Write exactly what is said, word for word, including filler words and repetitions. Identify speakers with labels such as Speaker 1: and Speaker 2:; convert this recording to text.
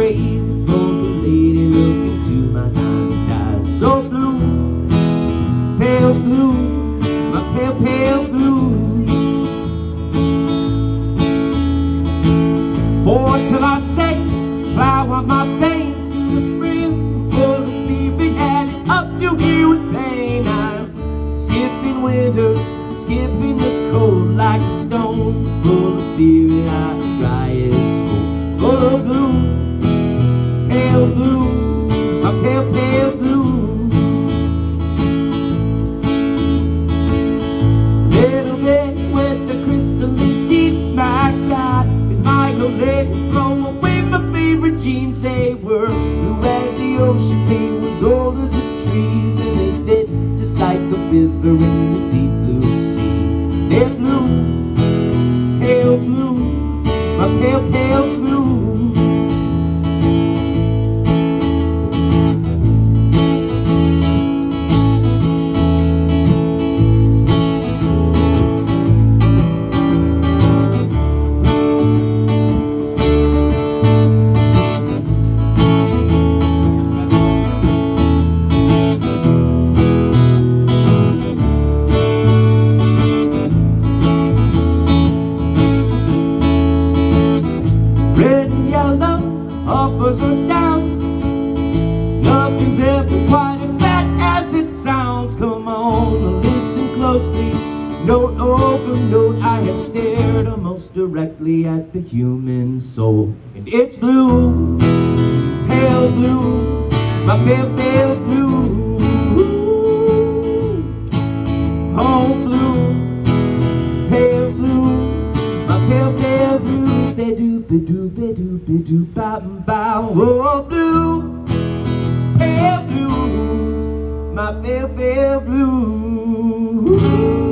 Speaker 1: crazy for the lady look into my diamond eyes. So blue, pale blue, my pale, pale blue. For till I say, flower my veins to the brim, full of spirit added up to here with pain. I'm skipping winter, skipping the cold like a stone, full of spirit, I dry as cold. Oh blue, pale blue, my pale, pale blue. Little bit with the crystalline teeth, my God, did my old lady throw away my favorite jeans? They were blue as the ocean, they was old as the trees, and they fit just like a river in the deep blue sea. They're blue, pale blue, my pale, pale blue. Red and yellow, uppers or downs, nothing's ever quite as bad as it sounds. Come on, listen closely, note over note. I have stared most directly at the human soul, and it's blue, pale blue, my pale, pale blue. Oh blue, pale blue, my pale, pale blue. They do, they do, they do, they do, bow, bow. Oh blue, pale blue, my pale, pale blue.